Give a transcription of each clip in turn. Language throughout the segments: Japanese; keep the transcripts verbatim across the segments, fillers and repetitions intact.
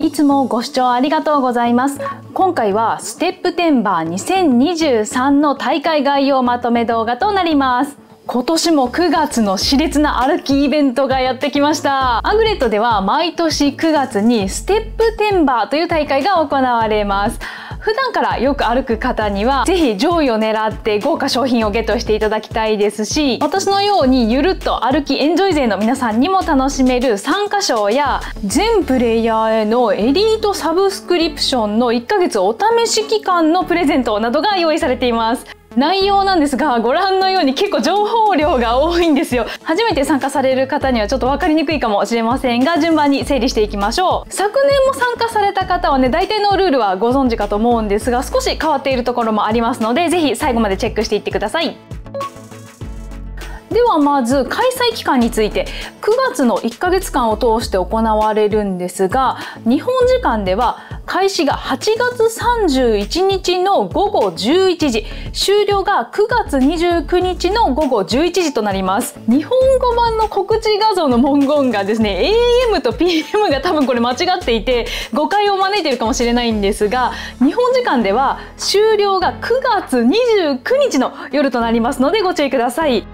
いつもご視聴ありがとうございます。今回はステップテンバーにせんにじゅうさんの大会概要まとめ動画となります。今年もくがつの熾烈な歩きイベントがやってきました。アグレットでは毎年くがつにステップテンバーという大会が行われます。普段からよく歩く方にはぜひ上位を狙って豪華商品をゲットしていただきたいですし、私のようにゆるっと歩きエンジョイ勢の皆さんにも楽しめる参加賞や全プレイヤーへのエリートサブスクリプションのいっかげつお試し期間のプレゼントなどが用意されています。内容なんですが、ご覧のように結構情報量が多いんですよ。初めて参加される方にはちょっと分かりにくいかもしれませんが、順番に整理していきましょう。昨年も参加された方はね、大体のルールはご存知かと思うんですが、少し変わっているところもありますので、ぜひ最後までチェックしていってください。ではまず開催期間について、くがつのいっかげつかんを通して行われるんですが、日本時間では開始がはちがつさんじゅういちにちのごごじゅういちじ、終了がくがつにじゅうくにちのごごじゅういちじとなります。日本語版の告知画像の文言がですね、エーエム と ピーエム が多分これ間違っていて誤解を招いているかもしれないんですが、日本時間では終了がくがつにじゅうくにちの夜となりますのでご注意ください。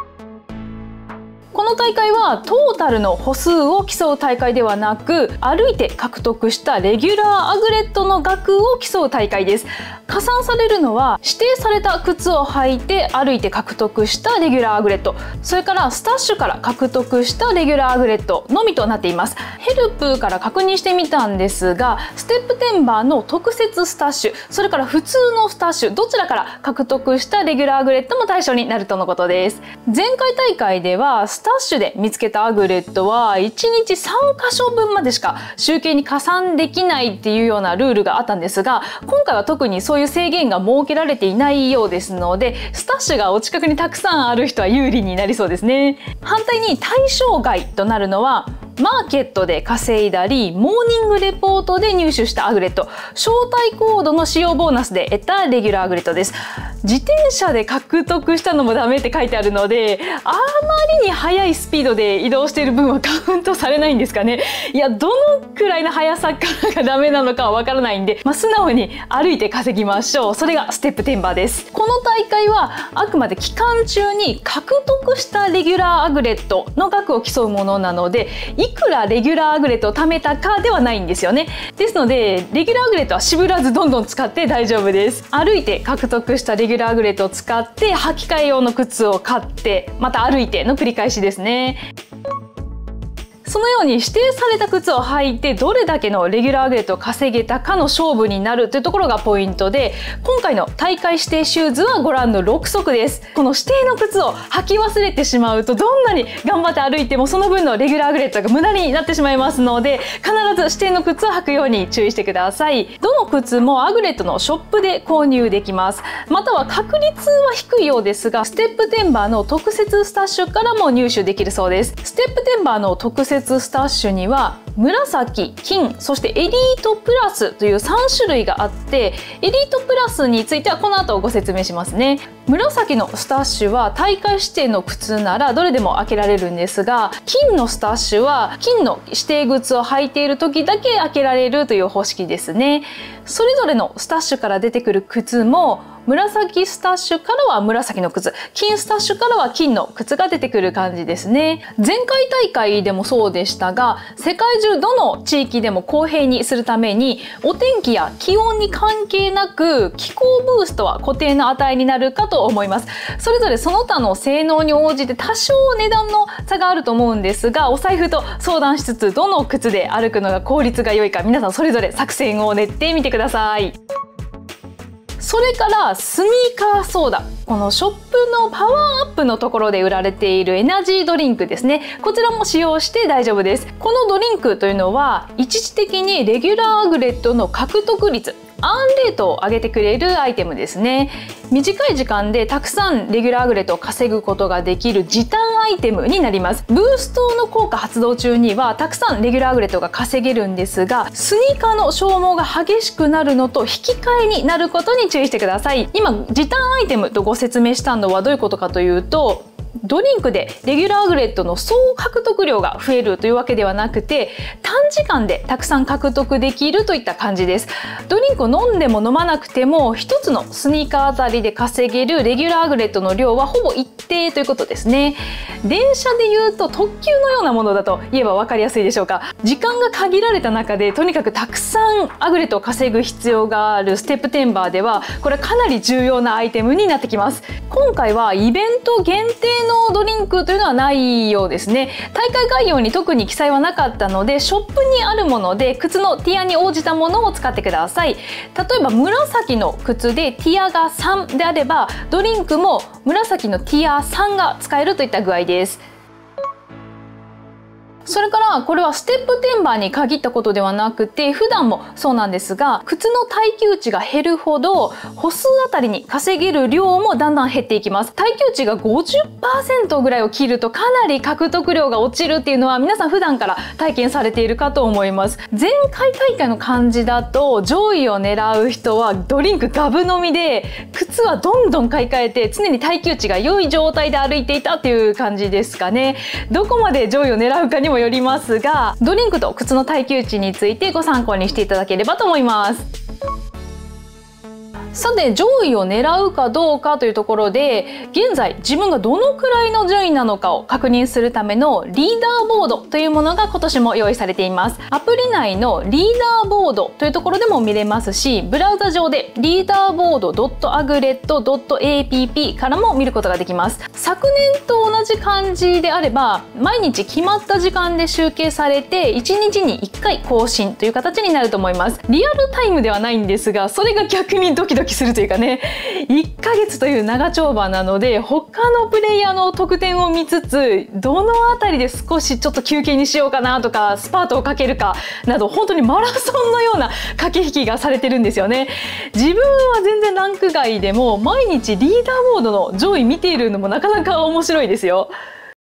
この大会はトータルの歩数を競う大会ではなく、歩いて獲得したレギュラーアグレットの額を競う大会です。加算されるのは指定された靴を履いて歩いて獲得したレギュラーアグレット、それからスタッシュから獲得したレギュラーアグレットのみとなっています。ヘルプから確認してみたんですが、ステップテンバーの特設スタッシュ、それから普通のスタッシュ、どちらから獲得したレギュラーアグレットも対象になるとのことです。前回大会ではスタッシュで見つけたアグレットはいちにちさんかしょぶんまでしか集計に加算できないっていうようなルールがあったんですが、今回は特にそういう制限が設けられていないようですので、スタッシュがお近くにたくさんある人は有利になりそうですね。反対に対象外となるのは、マーケットで稼いだりモーニングレポートで入手したアグレット、招待コードの使用ボーナスで得たレギュラーアグレットです。自転車で獲得したのもダメって書いてあるので、あまりに速いスピードで移動している分はカウントされないんですかね。いや、どのくらいの速さからがダメなのかはわからないんで、まあ、素直に歩いて稼ぎましょう。それがステップテンバーです。この大会はあくまで期間中に獲得したレギュラーアグレットの額を競うものなので、いくらレギュラーアグレットを貯めたかではないんですよね。ですのでレギュラーアグレットは渋らずどんどん使って大丈夫です。歩いて獲得したレギュラーアグレットを使って履き替え用の靴を買ってまた歩いての繰り返しですね。そのように指定された靴を履いてどれだけのレギュラーアグレットを稼げたかの勝負になるというところがポイントで、今回の大会指定シューズはご覧のろくそくです。この指定の靴を履き忘れてしまうと、どんなに頑張って歩いてもその分のレギュラーアグレットが無駄になってしまいますので、必ず指定の靴を履くように注意してください。どの靴もアグレットのショップで購入できます。または確率は低いようですが、ステップテンバーの特設スタッシュからも入手できるそうです。ステップテンバーの特設スタッシュには紫、金、そしてエリートプラスというさんしゅるいがあって、エリートプラスについてはこの後ご説明しますね。紫のスタッシュは大会指定の靴ならどれでも開けられるんですが、金のスタッシュは金の指定靴を履いている時だけ開けられるという方式ですね。それぞれのスタッシュから出てくる靴も、紫スタッシュからは紫の靴、金スタッシュからは金の靴が出てくる感じですね。前回大会でもそうでしたが、世界中どの地域でも公平にするために、お天気や気温に関係なく気候ブーストは固定の値になるかと思います。それぞれその他の性能に応じて多少値段の差があると思うんですが、お財布と相談しつつどの靴で歩くのが効率が良いか、皆さんそれぞれ作戦を練ってみてください。それからスニーカーソーダ、このショップのパワーアップのところで売られているエナジードリンクですね。こちらも使用して大丈夫です。このドリンクというのは一時的にレギュラーアグレットの獲得率、アーンレートを上げてくれるアイテムですね。短い時間でたくさんレギュラーアグレットを稼ぐことができる時短アイテムになります。ブーストの効果発動中にはたくさんレギュラーアグレットが稼げるんですが、スニーカーの消耗が激しくなるのと引き換えになることに注意してください。今時短アイテムとご説明したのはどういうことかというと、 ドリンクでレギュラーアグレットの総獲得量が増えるというわけではなくて、短時間でたくさん獲得できるといった感じです。ドリンクを飲んでも飲まなくてもひとつのスニーカーあたりで稼げるレギュラーアグレットの量はほぼ一定ということですね。電車でいうと特急のようなものだと言えば分かりやすいでしょうか。時間が限られた中でとにかくたくさんアグレットを稼ぐ必要があるステップテンバーでは、これかなり重要なアイテムになってきます。今回はイベント限定のドリンクというのはないようですね。大会概要に特に記載はなかったので、ショップにあるもので靴のティアに応じたものを使ってください。例えば紫の靴でティアがさんであれば、ドリンクも紫のティアさんが使えるといった具合です。それからこれはステップテンバーに限ったことではなくて、普段もそうなんですが、靴の耐久値が減るほど歩数あたりに稼げる量もだんだん減っていきます。耐久値が ごじゅっパーセント ぐらいを切るとかなり獲得量が落ちるっていうのは皆さん普段から体験されているかと思います。前回大会の感じだと上位を狙う人はドリンクガブ飲みで、靴はどんどん買い替えて常に耐久値が良い状態で歩いていたっていう感じですかね。どこまで上位を狙うかにもよりますが、ドリンクと靴の耐久値についてご参考にしていただければと思います。さて、上位を狙うかどうかというところで、現在自分がどのくらいの順位なのかを確認するためのリーダーボードというものが今年も用意されています。アプリ内のリーダーボードというところでも見れますし、ブラウザ上でリーダーボード ドットアグレット ドットエーピーピー からも見ることができます。昨年と同じ感じであれば、毎日決まった時間で集計されていちにちにいっかい更新という形になると思います。リアルタイムではないんですが、それが逆にドキドキするというかね、いっかげつという長丁場なので、他のプレイヤーの得点を見つつ、どのあたりで少しちょっと休憩にしようかなとか、スパートをかけるかなど、本当にマラソンのような駆け引きがされてるんですよね。自分は全然ランク外でも毎日リーダーボードの上位見ているのもなかなか面白いですよ。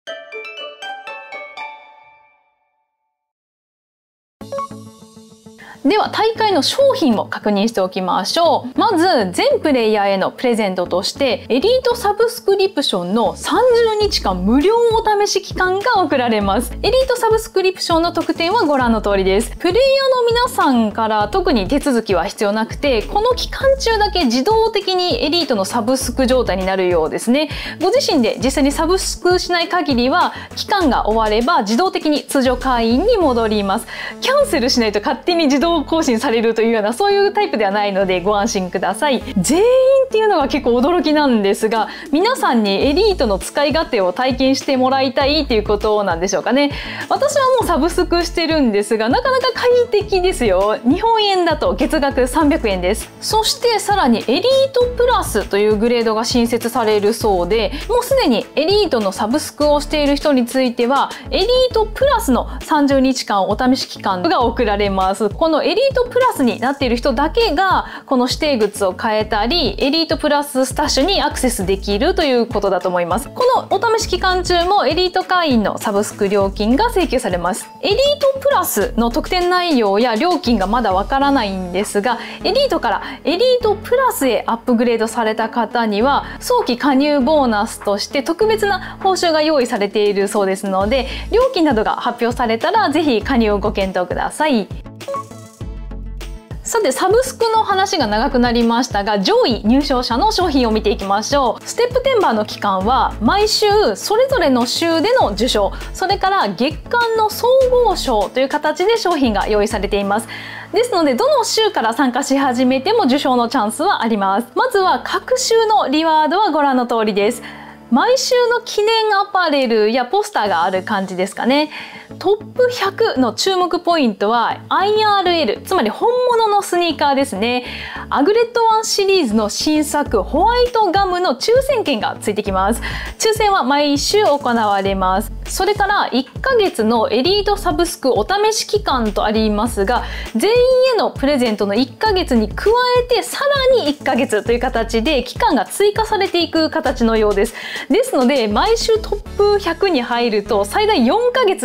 では大会の商品も確認しておきましょう。まず全プレイヤーへのプレゼントとしてエリートサブスクリプションのさんじゅうにちかん無料お試し期間が贈られます。エリートサブスクリプションの特典はご覧の通りです。プレイヤーの皆さんから特に手続きは必要なくて、この期間中だけ自動的にエリートのサブスク状態になるようですね。ご自身で実際にサブスクしない限りは期間が終われば自動的に通常会員に戻ります。キャンセルしないと勝手に自動更新されるというようなそういうタイプではないのでご安心ください。全員っていうのが結構驚きなんですが、皆さんにエリートの使い勝手を体験してもらいたいっていうことなんでしょうかね。私はもうサブスクしてるんですが、なかなか快適ですよ。日本円だと月額さんびゃくえんです。そしてさらにエリートプラスというグレードが新設されるそうで、もうすでにエリートのサブスクをしている人についてはエリートプラスのさんじゅうにちかんお試し期間が贈られます。このエリートプラスになっている人だけがこの指定グッズを買えたり、エリートプラススタッシュにアクセスできるということだと思います。このお試し期間中もエリート会員のサブスク料金が請求されます。エリートプラスの特典内容や料金がまだわからないんですが、エリートからエリートプラスへアップグレードされた方には早期加入ボーナスとして特別な報酬が用意されているそうですので、料金などが発表されたらぜひ加入をご検討ください。さて、サブスクの話が長くなりましたが、上位入賞者の商品を見ていきましょう。ステップテンバーの期間は毎週それぞれの週での受賞、それから月間の総合賞という形で商品が用意されています。ですので、どの週から参加し始めても受賞のチャンスはあります。まずは各週のリワードはご覧の通りです。毎週の記念アパレルやポスターがある感じですかね。トップひゃくの注目ポイントは アイアールエル、つまり本物のスニーカーですね。アグレットワンシリーズの新作ホワイトガムの抽選券がついてきます。抽選は毎週行われます。それからいっかげつのエリートサブスクお試し期間とありますが、全員へのプレゼントのいっかげつに加えてさらにいっかげつという形で期間が追加されていく形のようです。ですので、毎週トップひゃくに入ると最大よんかげつお試し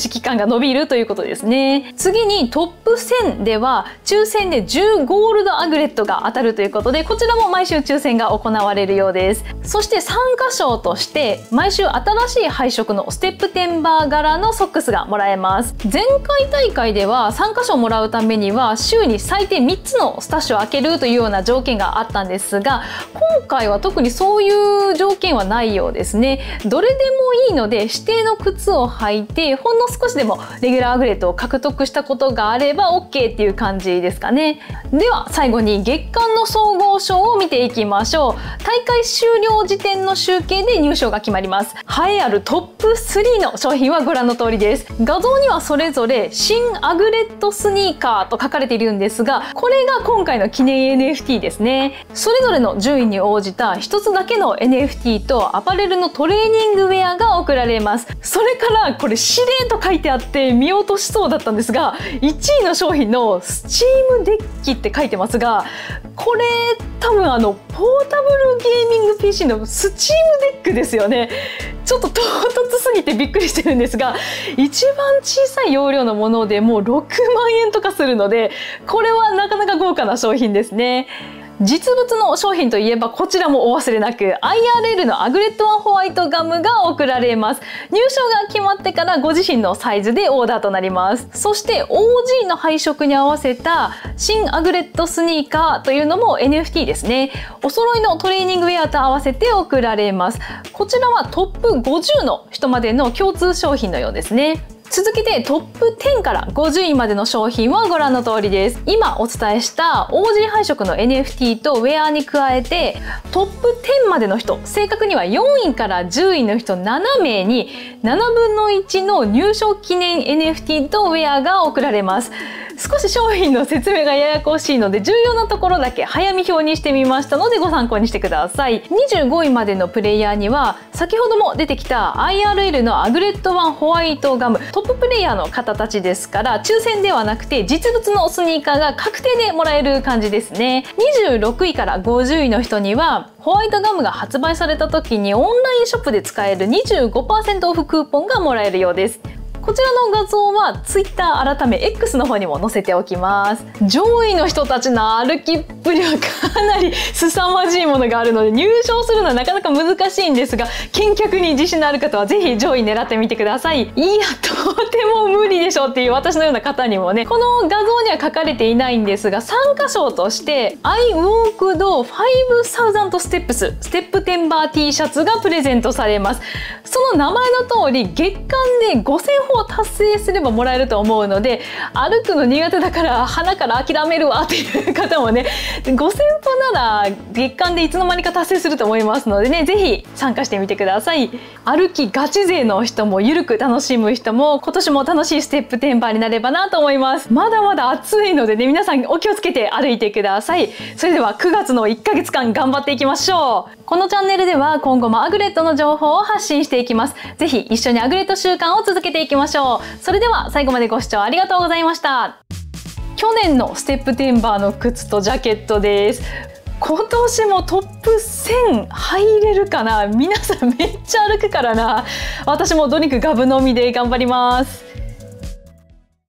試期間が伸びるということですね。次にトップせんでは抽選でじゅうゴールドアグレットが当たるということで、こちらも毎週抽選が行われるようです。そして参加賞として毎週新しい配色のステップテンバー柄のソックスがもらえます。前回大会では参加賞をもらうためには週に最低みっつのスタッシュを開けるというような条件があったんですが、今回は特にそういう条件はないようですね。どれでもいいので指定の靴を履いてほんの少しでもレギュラーアグレットを獲得したことがあれば オーケー っていう感じですかね。では最後に月間の総合賞を見ていきましょう。大会終了時点の集計で入賞が決まります。栄えあるトップスリーの商品はご覧の通りです。画像にはそれぞれ新アグレットスニーカーと書かれているんですが、これが今回の記念 エヌエフティー ですね。それぞれの順位に応じた一つだけの エヌエフティー とアパレルのトレーニングウェアが贈られます。それからこれ指令と書いてあって見落としそうだったんですが、いちいの商品のスチームデッキって書いてますが、これ多分あのポータブルゲーミング ピーシー のスチームデックですよね。ちょっと唐突すぎてびっくりしてるんですが、一番小さい容量のものでもうろくまんえんとかするので、これはなかなか豪華な商品ですね。実物の商品といえばこちらもお忘れなく アイアールエル のアグレットワンホワイトガムが贈られます。入賞が決まってからご自身のサイズでオーダーとなります。そして オージー の配色に合わせた新アグレットスニーカーというのも エヌエフティー ですね。お揃いのトレーニングウェアと合わせて贈られます。こちらはトップごじゅうの人までの共通商品のようですね。続けてトップじゅうからごじゅういまでの商品はご覧の通りです。今お伝えした オージー 配色の エヌエフティー とウェアに加えてトップじゅうまでの人、正確にはよんいからじゅういの人ななめいにななぶんのいちの入賞記念 エヌエフティー とウェアが贈られます。少し商品の説明がややこしいので重要なところだけ早見表にしてみましたのでご参考にしてください。にじゅうごいまでのプレイヤーには先ほども出てきた アイアールエル のアグレットワンホワイトガム、トッププレイヤーの方たちですから抽選ではなくて実物のスニーカーが確定でもらえる感じですね。にじゅうろくいからごじゅういの人にはホワイトガムが発売された時にオンラインショップで使える にじゅうごパーセント オフクーポンがもらえるようです。こちらの画像は ツイッター 改め エックス の方にも載せておきます。上位の人たちの歩きっぷりはかなり凄まじいものがあるので入賞するのはなかなか難しいんですが、見客に自信のある方はぜひ上位狙ってみてください。いやとても無理でしょっていう私のような方にもね、この画像には書かれていないんですが参加賞として I walked ファイブサウザンド steps ステップテンバー T シャツがプレゼントされます。その名前の通り月間でごせんほを達成すればもらえると思うので、歩くの苦手だから鼻から諦めるわっていう方もね、ごせんほなら月間でいつの間にか達成すると思いますのでね、ぜひ参加してみてください。歩きガチ勢の人もゆるく楽しむ人も今年も楽しいステップテンバーになればなと思います。まだまだ暑いのでね、皆さんお気をつけて歩いてください。それではくがつのいっかげつかん頑張っていきましょう。このチャンネルでは今後もアグレットの情報を発信していきます。ぜひ一緒にアグレット習慣を続けていきましょう。それでは最後までご視聴ありがとうございました。去年のステップテンバーの靴とジャケットです。今年もトップせん入れるかな。皆さんめっちゃ歩くからな。私もドリンクガブ飲みで頑張ります。